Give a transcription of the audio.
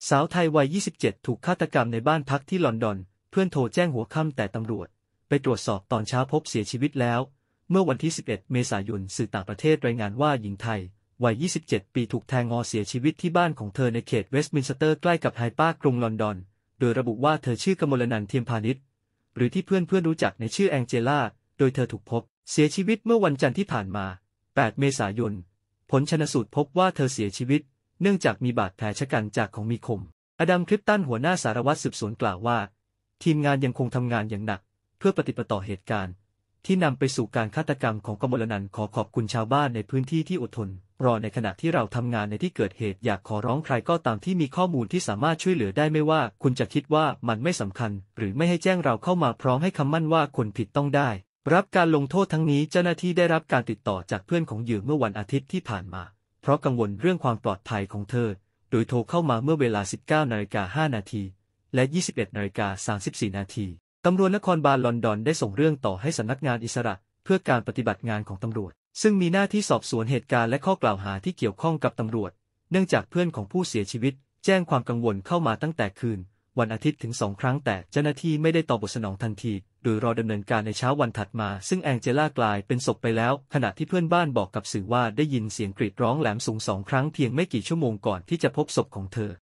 สาวไทยวัย 27 ถูกฆาตกรรมในบ้านพักที่ลอนดอนเพื่อนโทรแจ้งหัวค่ำแต่ตำรวจไปตรวจสอบตอนเช้าพบเสียชีวิตแล้วเมื่อวันที่ 11 เมษายนสื่อต่างประเทศรายงานว่าหญิงไทยวัย 27 ปีถูกแทงเสียชีวิตที่บ้านของเธอในเขตเวสต์มินสเตอร์ใกล้กับไฮปาร์คกรุงลอนดอนโดยระบุว่าเธอชื่อกมลนันท์ เทียมพานิชหรือที่เพื่อนรู้จักในชื่อแองเจล่าโดยเธอถูกพบเสียชีวิตเมื่อวันจันทร์ที่ผ่านมา 8 เมษายนผลชันสูตรพบว่าเธอเสียชีวิตเนื่องจากมีบาดแผลชะกันจากของมีคมอดัม คริปตันหัวหน้าสารวัตรสืบสวนกล่าวว่าทีมงานยังคงทำงานอย่างหนักเพื่อปฏิบัติต่อเหตุการณ์ที่นำไปสู่การฆาตกรรมของกมลนันท์ขอขอบคุณชาวบ้านในพื้นที่ที่อดทนรอในขณะที่เราทำงานในที่เกิดเหตุอยากขอร้องใครก็ตามที่มีข้อมูลที่สามารถช่วยเหลือได้ไม่ว่าคุณจะคิดว่ามันไม่สำคัญหรือไม่ให้แจ้งเราเข้ามาพร้อมให้คำมั่นว่าคนผิดต้องได้รับการลงโทษทั้งนี้เจ้าหน้าที่ได้รับการติดต่อจากเพื่อนของเหยื่อเมื่อวันอาทิตย์ที่ผ่านมาเพราะกังวลเรื่องความปลอดภัยของเธอโดยโทรเข้ามาเมื่อเวลา 19:05 น.และ 21:34 น.ตำรวจนครบาลลอนดอนได้ส่งเรื่องต่อให้สำนักงานอิสระเพื่อการปฏิบัติงานของตำรวจซึ่งมีหน้าที่สอบสวนเหตุการณ์และข้อกล่าวหาที่เกี่ยวข้องกับตำรวจเนื่องจากเพื่อนของผู้เสียชีวิตแจ้งความกังวลเข้ามาตั้งแต่คืนวันอาทิตย์ถึง2 ครั้งแต่เจ้าหน้าที่ไม่ได้ตอบบทสนองทันทีโดยรอดำเนินการในเช้าวันถัดมาซึ่งแองเจล่ากลายเป็นศพไปแล้วขณะที่เพื่อนบ้านบอกกับสื่อว่าได้ยินเสียงกรีดร้องแหลมสูง2 ครั้งเพียงไม่กี่ชั่วโมงก่อนที่จะพบศพของเธอ